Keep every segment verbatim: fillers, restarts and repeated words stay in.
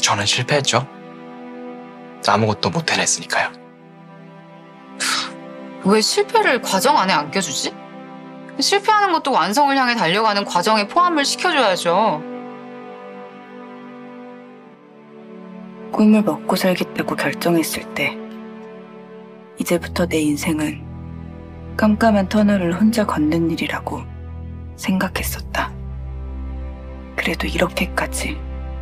저는 실패했죠. 아무것도 못 해냈으니까요. 왜 실패를 과정 안에 안겨주지? 실패하는 것도 완성을 향해 달려가는 과정에 포함을 시켜줘야죠. 꿈을 먹고 살겠다고 결정했을 때 이제부터 내 인생은 깜깜한 터널을 혼자 걷는 일이라고 생각했었다. 그래도 이렇게까지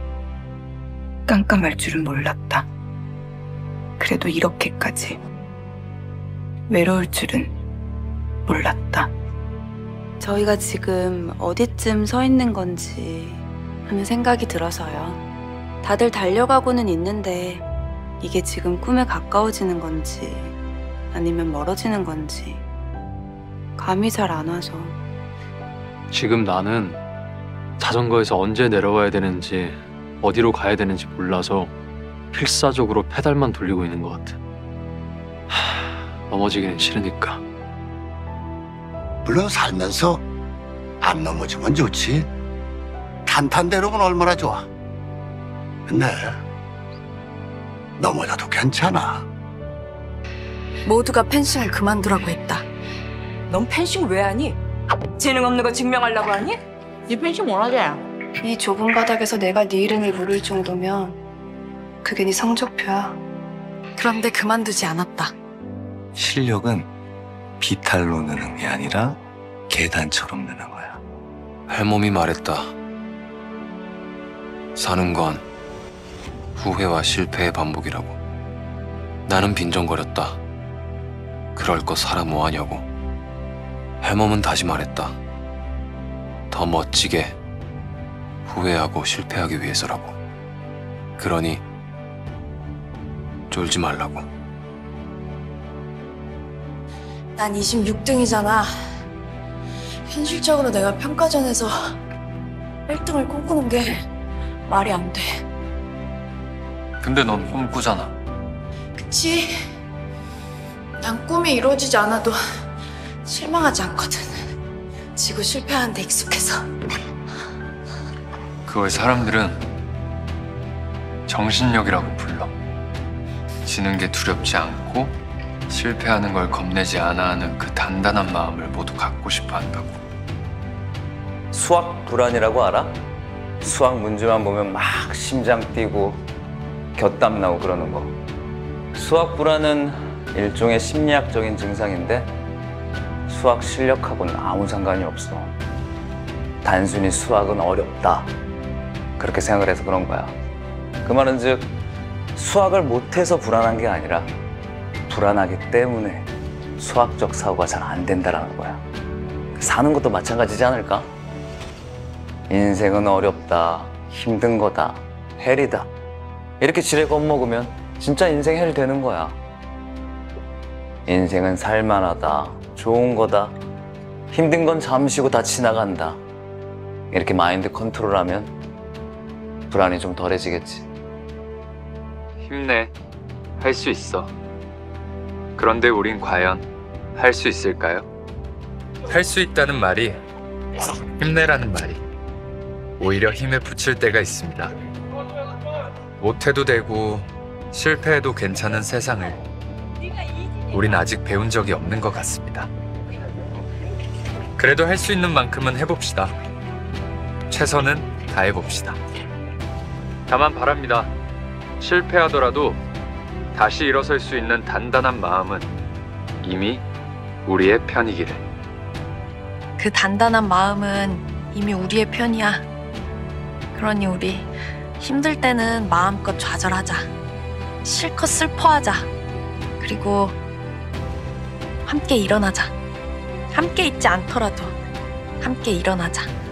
깜깜할 줄은 몰랐다. 그래도 이렇게까지 외로울 줄은 몰랐다. 저희가 지금 어디쯤 서 있는 건지 하는 생각이 들어서요. 다들 달려가고는 있는데 이게 지금 꿈에 가까워지는 건지 아니면 멀어지는 건지 감이 잘 안 와서. 지금 나는 자전거에서 언제 내려와야 되는지 어디로 가야 되는지 몰라서 필사적으로 페달만 돌리고 있는 것 같아. 하, 넘어지기는 싫으니까. 물론 살면서 안 넘어지면 좋지. 탄탄대로면 얼마나 좋아. 근데 넘어져도 괜찮아. 모두가 펜싱을 그만두라고 했다. 넌 펜싱 왜 하니? 재능 없는 거 증명하려고 하니? 네 펜싱 원하지? 이 좁은 바닥에서 내가 네 이름을 부를 정도면 그게 네 성적표야. 그런데 그만두지 않았다. 실력은 비탈로 느는 게 아니라 계단처럼 느는 거야. 할멈이 말했다. 사는 건 후회와 실패의 반복이라고. 나는 빈정거렸다. 그럴 거 살아 뭐하냐고. 할멈은 다시 말했다. 더 멋지게 후회하고 실패하기 위해서라고. 그러니 쫄지 말라고. 난 이십육 등이잖아. 현실적으로 내가 평가전에서 일 등을 꿈꾸는 게 말이 안 돼. 근데 넌 꿈꾸잖아. 그치? 난 꿈이 이루어지지 않아도 실망하지 않거든. 지고 실패하는 데 익숙해서. 그걸 사람들은 정신력이라고 불러. 지는 게 두렵지 않고 실패하는 걸 겁내지 않아 하는 그 단단한 마음을 모두 갖고 싶어 한다고. 수학 불안이라고 알아? 수학 문제만 보면 막 심장 뛰고 곁땀 나고 그러는 거. 수학 불안은 일종의 심리학적인 증상인데 수학 실력하고는 아무 상관이 없어. 단순히 수학은 어렵다, 그렇게 생각을 해서 그런 거야. 그 말은 즉 수학을 못해서 불안한 게 아니라 불안하기 때문에 수학적 사고가 잘 안 된다라는 거야. 사는 것도 마찬가지지 않을까? 인생은 어렵다, 힘든 거다, 헬이다, 이렇게 지레 겁먹으면 진짜 인생 헬 되는 거야. 인생은 살만하다, 좋은 거다, 힘든 건 잠시고 다 지나간다, 이렇게 마인드 컨트롤하면 불안이 좀 덜해지겠지. 힘내. 할 수 있어. 그런데 우린 과연 할 수 있을까요? 할 수 있다는 말이, 힘내라는 말이 오히려 힘에 붙일 때가 있습니다. 못해도 되고 실패해도 괜찮은 세상을 우린 아직 배운 적이 없는 것 같습니다. 그래도 할 수 있는 만큼은 해봅시다. 최선은 다해봅시다. 다만 바랍니다. 실패하더라도 다시 일어설 수 있는 단단한 마음은 이미 우리의 편이기를. 그 단단한 마음은 이미 우리의 편이야. 그러니 우리 힘들 때는 마음껏 좌절하자. 실컷 슬퍼하자. 그리고 함께 일어나자. 함께 있지 않더라도 함께 일어나자.